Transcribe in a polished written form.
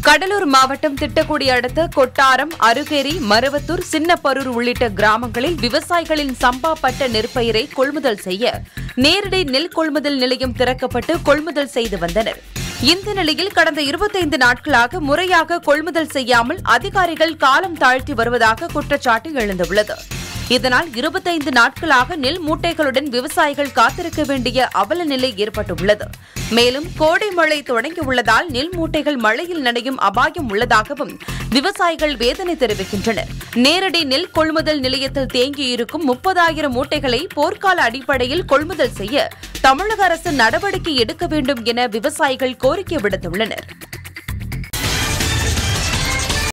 கடலூர் மாவட்டம் திட்டக்குடி அடுத்த கொட்டாரம், அருகேரி, மருவத்தூர், சின்னப்பரூர் உள்ளிட்ட கிராமங்களில் விவசாயிகளின் சம்பா பட்ட நெற்பயிரை கொள்முதல் செய்ய நேரடி நெல் கொள்முதல் நிலையம் திறக்கப்பட்டு கொள்முதல் செய்து வந்தனர். இந்த நிலையில் கடந்த 25 நாட்களாக முறையாக கொள்முதல் செய்யாமல் அதிகாரிகள் காலம் தாழ்த்தி வருவதாக குற்றச்சாட்டு எழுந்துள்ளது. இதனால் 25 நாட்களாக நெல் மூட்டைகளுடன் விவசாயிகள் காத்திருக்க வேண்டிய அவல நிலை ஏற்பட்டுள்ளது. மேலும் கோடை மழை தொடங்கியுள்ளதால் நெல் மூட்டைகள் மழையில் நனையும் அபாயம் உள்ளதாகவும் விவசாயிகள் வேதனை தெரிவிக்கின்றனர். நேரடி நெல் கொள்முதல் நிலையத்தில் தேங்கியிருக்கும் 30,000 மூட்டைகளை போர்க்கால அடிப்படையில் கொள்முதல் செய்ய தமிழக அரசு நடவடிக்கை எடுக்க வேண்டும் என விவசாயிகள் கோரிக்கை விடுத்துள்ளனர்.